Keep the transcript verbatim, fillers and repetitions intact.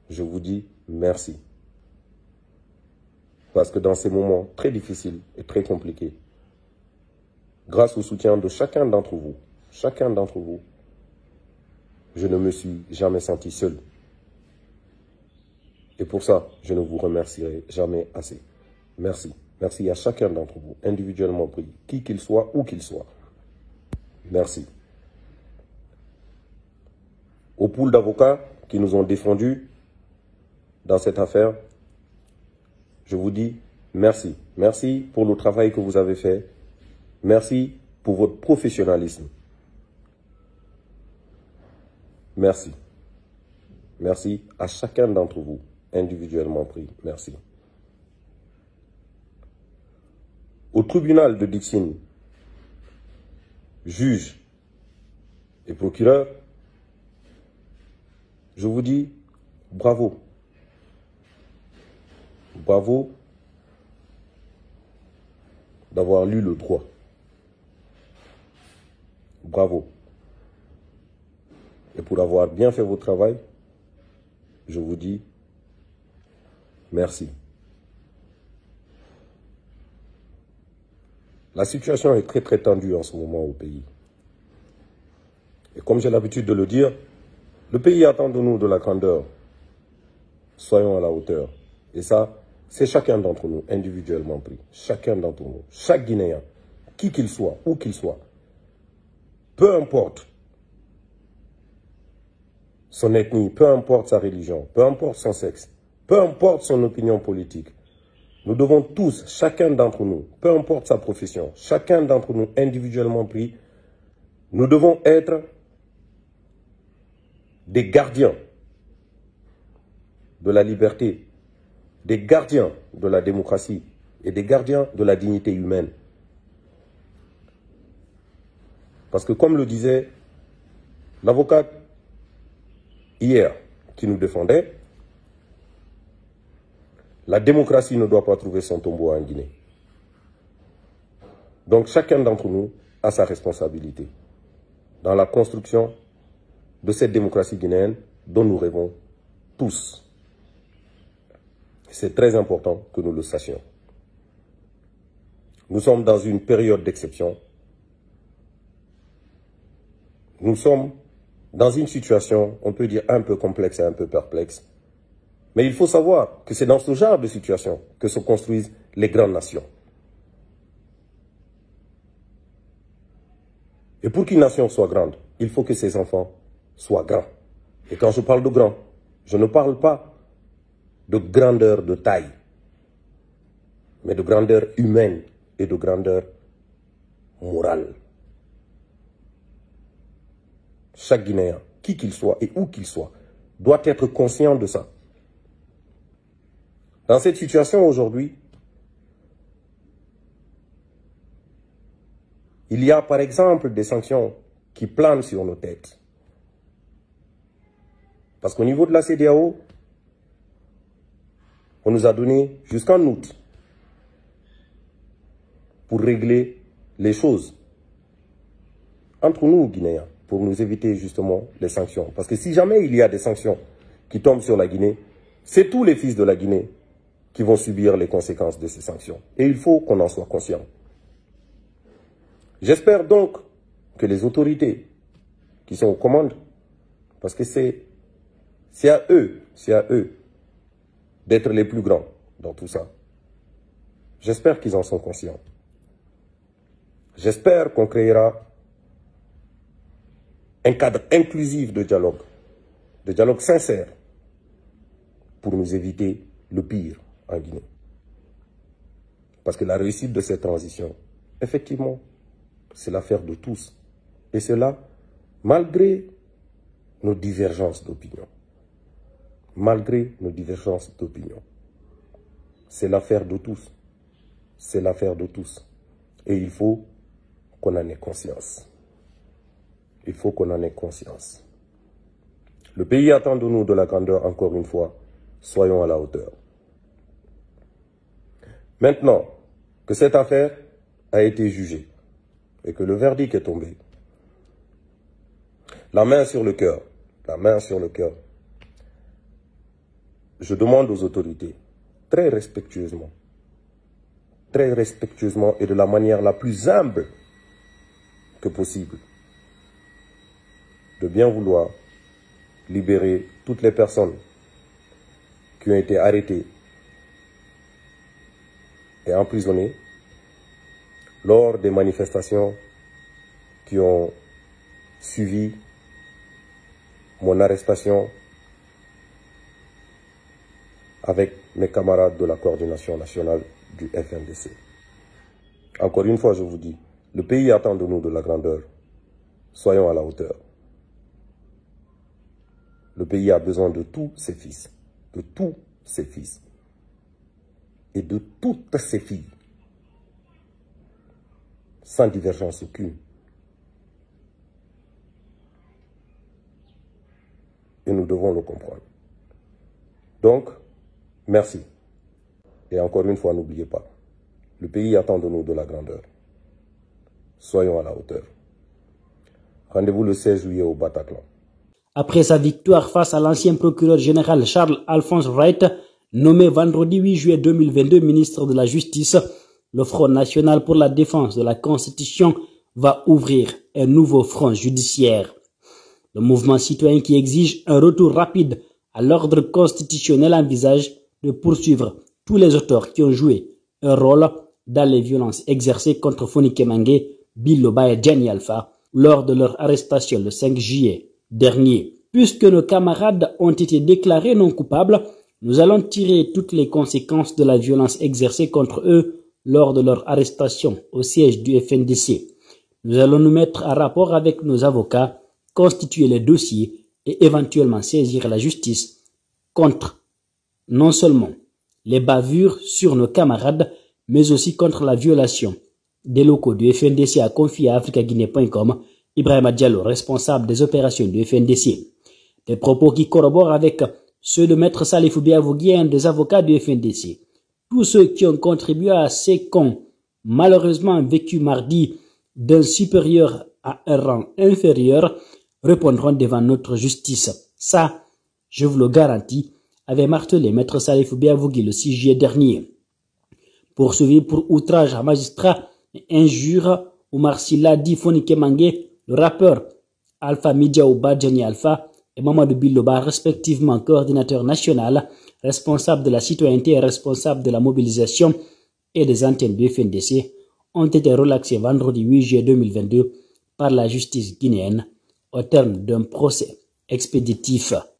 je vous dis merci. Parce que dans ces moments très difficiles et très compliqués, grâce au soutien de chacun d'entre vous, chacun d'entre vous, je ne me suis jamais senti seul. Et pour ça, je ne vous remercierai jamais assez. Merci. Merci à chacun d'entre vous, individuellement pris, qui qu'il soit, où qu'il soit. Merci. Aux pools d'avocats qui nous ont défendus dans cette affaire, je vous dis merci. Merci pour le travail que vous avez fait. Merci pour votre professionnalisme. Merci. Merci à chacun d'entre vous, individuellement pris. Merci. Au tribunal de Dixine, juge et procureur, je vous dis bravo. Bravo d'avoir lu le droit. Bravo. Et pour avoir bien fait votre travail, je vous dis merci. La situation est très très tendue en ce moment au pays. Et comme j'ai l'habitude de le dire, le pays attend de nous de la grandeur. Soyons à la hauteur. Et ça, c'est chacun d'entre nous, individuellement pris. Chacun d'entre nous, chaque Guinéen, qui qu'il soit, où qu'il soit, peu importe son ethnie, peu importe sa religion, peu importe son sexe, peu importe son opinion politique, nous devons tous, chacun d'entre nous, peu importe sa profession, chacun d'entre nous, individuellement pris, nous devons être des gardiens de la liberté, des gardiens de la démocratie et des gardiens de la dignité humaine. Parce que comme le disait l'avocate hier qui nous défendait, la démocratie ne doit pas trouver son tombeau en Guinée. Donc chacun d'entre nous a sa responsabilité dans la construction de cette démocratie guinéenne dont nous rêvons tous. C'est très important que nous le sachions. Nous sommes dans une période d'exception. Nous sommes dans une situation, on peut dire, un peu complexe et un peu perplexe. Mais il faut savoir que c'est dans ce genre de situation que se construisent les grandes nations. Et pour qu'une nation soit grande, il faut que ses enfants soient grands. Et quand je parle de grands, je ne parle pas de grandeur de taille, mais de grandeur humaine et de grandeur morale. Chaque Guinéen, qui qu'il soit et où qu'il soit, doit être conscient de ça. Dans cette situation aujourd'hui, il y a par exemple des sanctions qui planent sur nos têtes. Parce qu'au niveau de la C E D E A O, on nous a donné jusqu'en août pour régler les choses entre nous, Guinéens, pour nous éviter justement les sanctions. Parce que si jamais il y a des sanctions qui tombent sur la Guinée, c'est tous les fils de la Guinée qui vont subir les conséquences de ces sanctions. Et il faut qu'on en soit conscient. J'espère donc que les autorités qui sont aux commandes, parce que c'est c'est à eux, c'est à eux d'être les plus grands dans tout ça. J'espère qu'ils en sont conscients. J'espère qu'on créera un cadre inclusif de dialogue, de dialogue sincère, pour nous éviter le pire en Guinée. Parce que la réussite de cette transition, effectivement, c'est l'affaire de tous. Et cela, malgré nos divergences d'opinion. Malgré nos divergences d'opinion. C'est l'affaire de tous. C'est l'affaire de tous. Et il faut qu'on en ait conscience. Il faut qu'on en ait conscience. Le pays attend de nous de la grandeur, encore une fois. Soyons à la hauteur. Maintenant que cette affaire a été jugée et que le verdict est tombé, la main sur le cœur, la main sur le cœur, je demande aux autorités, très respectueusement, très respectueusement et de la manière la plus humble que possible, de bien vouloir libérer toutes les personnes qui ont été arrêtées et emprisonnées lors des manifestations qui ont suivi mon arrestation avec mes camarades de la coordination nationale du F N D C. Encore une fois, je vous dis, le pays attend de nous de la grandeur. Soyons à la hauteur. Le pays a besoin de tous ses fils, de tous ses fils et de toutes ses filles, sans divergence aucune. Et nous devons le comprendre. Donc, merci. Et encore une fois, n'oubliez pas, le pays attend de nous de la grandeur. Soyons à la hauteur. Rendez-vous le seize juillet au Bataclan. Après sa victoire face à l'ancien procureur général Charles-Alphonse Wright, nommé vendredi huit juillet deux mille vingt-deux ministre de la Justice, le Front national pour la défense de la Constitution va ouvrir un nouveau front judiciaire. Le mouvement citoyen qui exige un retour rapide à l'ordre constitutionnel envisage de poursuivre tous les auteurs qui ont joué un rôle dans les violences exercées contre Fonike Mange, Biloba et Gianni Alpha lors de leur arrestation le cinq juillet dernier. Puisque nos camarades ont été déclarés non coupables, nous allons tirer toutes les conséquences de la violence exercée contre eux lors de leur arrestation au siège du F N D C. Nous allons nous mettre en rapport avec nos avocats, constituer les dossiers et éventuellement saisir la justice contre non seulement les bavures sur nos camarades, mais aussi contre la violation des locaux du F N D C, a confié à africa guinée point com Ibrahima Diallo, responsable des opérations du F N D C. Des propos qui corroborent avec ceux de Maître Salifou Biavogui, un des avocats du F N D C. Tous ceux qui ont contribué à ces qu'ont malheureusement vécu mardi d'un supérieur à un rang inférieur répondront devant notre justice. Ça, je vous le garantis, avait martelé Maître Salifou Biavogui le six juillet dernier. Poursuivi pour outrage à magistrat et injure, Oumar Silla dit Fonike Mange, le rappeur Alpha Midjaouba, Gianni Alpha et Mamadou Biloba, respectivement coordinateur national, responsable de la citoyenneté et responsable de la mobilisation et des antennes du F N D C, ont été relaxés vendredi huit juillet deux mille vingt-deux par la justice guinéenne au terme d'un procès expéditif.